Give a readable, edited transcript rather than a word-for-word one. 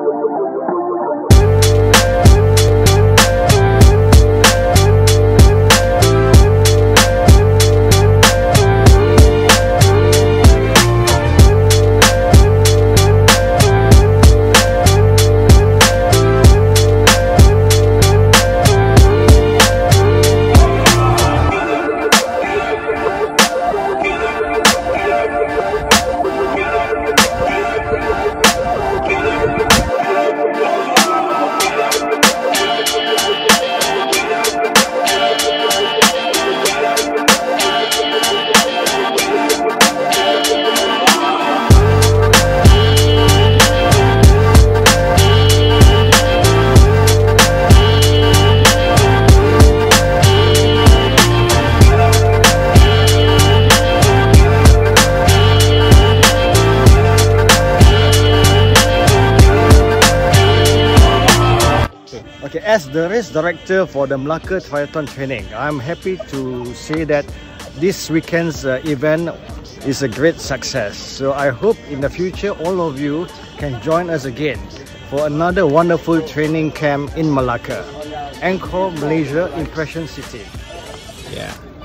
Okay, as the race director for the Melaka Triathlon Training, I'm happy to say that this weekend's event is a great success. So I hope in the future all of you can join us again for another wonderful training camp in Melaka, Angkor, Malaysia, Impression City. Yeah.